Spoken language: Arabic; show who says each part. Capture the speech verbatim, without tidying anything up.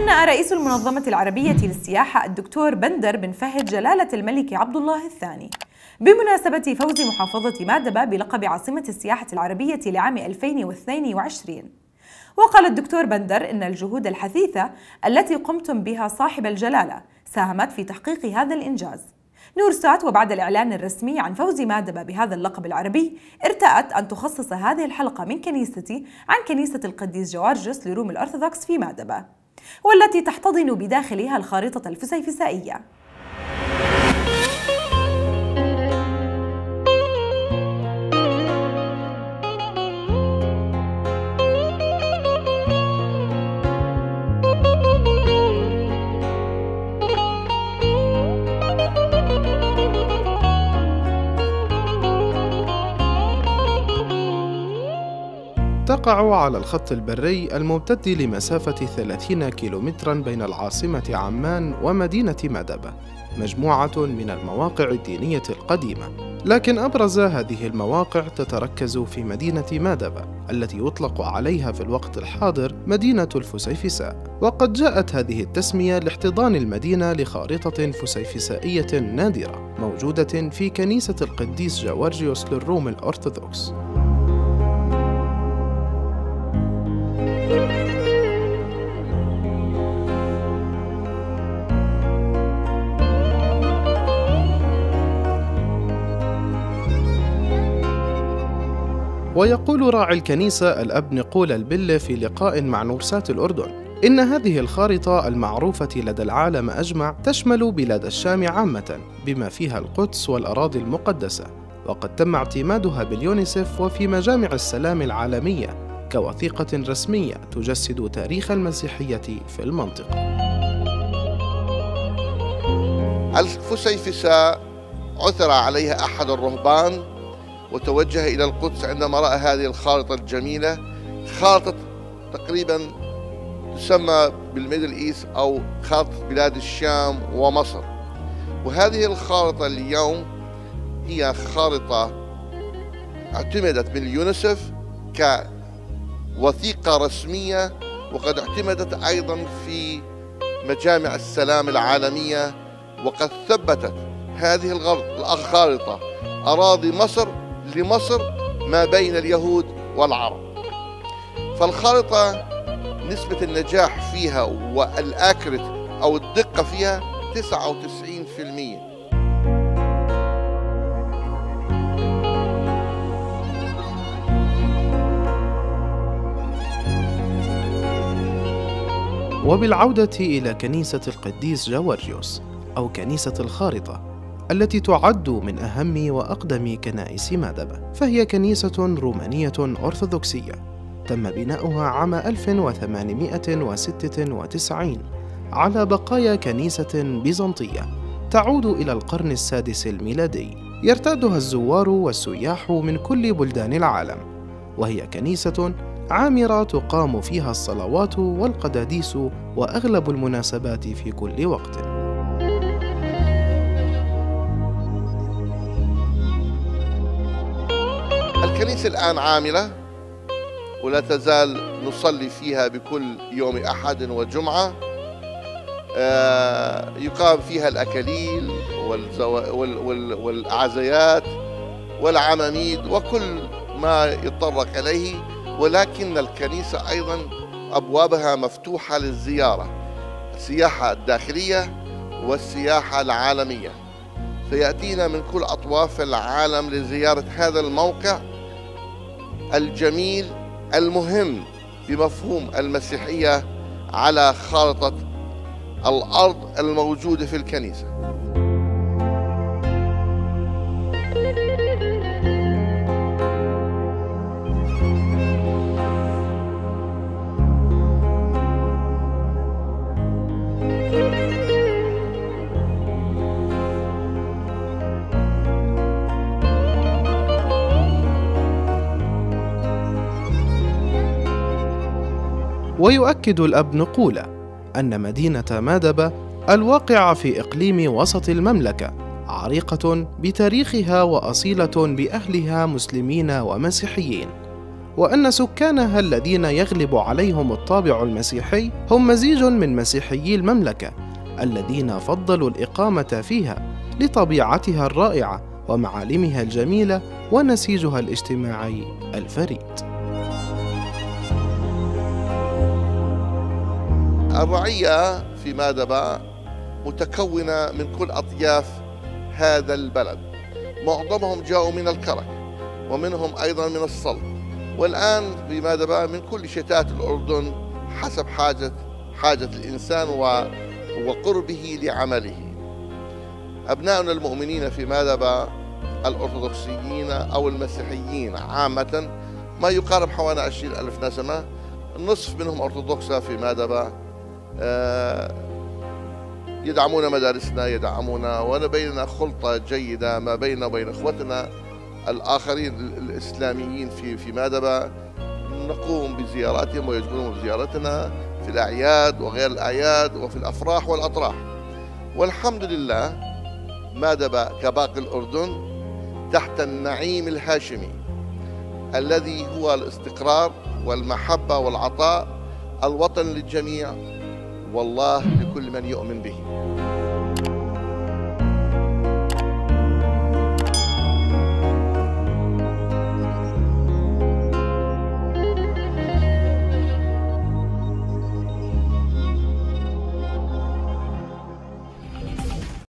Speaker 1: هنأ رئيس المنظمة العربية للسياحة الدكتور بندر بن فهد جلالة الملك عبد الله الثاني بمناسبة فوز محافظة مادبة بلقب عاصمة السياحة العربية لعام ألفين واثنين وعشرين. وقال الدكتور بندر إن الجهود الحثيثة التي قمتم بها صاحب الجلالة ساهمت في تحقيق هذا الإنجاز. نورسات وبعد الإعلان الرسمي عن فوز مادبة بهذا اللقب العربي ارتأت أن تخصص هذه الحلقة من كنيستي عن كنيسة القديس جوارجيوس لروم الأرثوذكس في مادبة، والتي تحتضن بداخلها الخارطة الفسيفسائية.
Speaker 2: تقع على الخط البري الممتد لمسافة ثلاثين كيلومترا بين العاصمة عمان ومدينة مادبة مجموعة من المواقع الدينية القديمة، لكن أبرز هذه المواقع تتركز في مدينة مادبة التي يطلق عليها في الوقت الحاضر مدينة الفسيفساء. وقد جاءت هذه التسمية لاحتضان المدينة لخارطة فسيفسائية نادرة موجودة في كنيسة القديس جوارجيوس للروم الأرثوذكس. ويقول راعي الكنيسة الأب نقول البلة في لقاء مع نورسات الأردن إن هذه الخارطة المعروفة لدى العالم أجمع تشمل بلاد الشام عامة بما فيها القدس والأراضي المقدسة، وقد تم اعتمادها باليونيسف وفي مجامع السلام العالمية كوثيقة رسمية تجسد تاريخ المسيحية في المنطقة.
Speaker 3: الفسيفساء عثر عليها أحد الرهبان وتوجه إلى القدس عندما رأى هذه الخارطة الجميلة، خارطة تقريبا تسمى بالميدل إيست أو خارطة بلاد الشام ومصر. وهذه الخارطة اليوم هي خارطة اعتمدت باليونيسف كوثيقة رسمية، وقد اعتمدت أيضا في مجامع السلام العالمية، وقد ثبتت هذه الخارطة أراضي مصر لمصر ما بين اليهود والعرب. فالخارطة نسبة النجاح فيها والأكرت أو الدقة فيها تسعة وتسعين بالمئة.
Speaker 2: وبالعودة إلى كنيسة القديس جوارجيوس أو كنيسة الخارطة التي تعد من أهم وأقدم كنائس مادبة، فهي كنيسة رومانية أرثوذكسية تم بناؤها عام ألف وثمانمائة وستة وتسعين على بقايا كنيسة بيزنطية تعود إلى القرن السادس الميلادي، يرتادها الزوار والسياح من كل بلدان العالم، وهي كنيسة عامرة تقام فيها الصلوات والقداديس وأغلب المناسبات في كل وقت.
Speaker 3: الكنيسة الآن عاملة ولا تزال نصلي فيها بكل يوم أحد وجمعة، يقام فيها الأكاليل والأعزيات والعماميد وكل ما يتطرق إليه، ولكن الكنيسة أيضا أبوابها مفتوحة للزيارة، السياحة الداخلية والسياحة العالمية، فيأتينا من كل أطواف العالم لزيارة هذا الموقع الجميل المهم بمفهوم المسيحية على خارطة الأرض الموجودة في الكنيسة.
Speaker 2: ويؤكد الأب نقولة أن مدينة مادبة الواقعة في إقليم وسط المملكة عريقة بتاريخها وأصيلة بأهلها مسلمين ومسيحيين، وأن سكانها الذين يغلب عليهم الطابع المسيحي هم مزيج من مسيحيي المملكة الذين فضلوا الإقامة فيها لطبيعتها الرائعة ومعالمها الجميلة ونسيجها الاجتماعي الفريد.
Speaker 3: الرعية في مادبا متكونة من كل أطياف هذا البلد، معظمهم جاءوا من الكرك ومنهم أيضا من الصلب، والآن في مادبا من كل شتات الأردن حسب حاجة حاجة الإنسان وقربه لعمله. أبناؤنا المؤمنين في مادبا الأرثوذكسيين أو المسيحيين عامة ما يقارب حوالي عشرين ألف نسمة، النصف منهم أرثوذكسة في مادبا، يدعمون مدارسنا، يدعمونا، وبيننا خلطة جيدة ما بيننا وبين إخوتنا الآخرين الإسلاميين في في مادبا. نقوم بزياراتهم ويجبرون بزيارتنا في الأعياد وغير الأعياد وفي الأفراح والأطراح. والحمد لله مادبا كباقي الأردن تحت النعيم الهاشمي الذي هو الاستقرار والمحبة والعطاء، الوطن للجميع والله لكل من يؤمن به.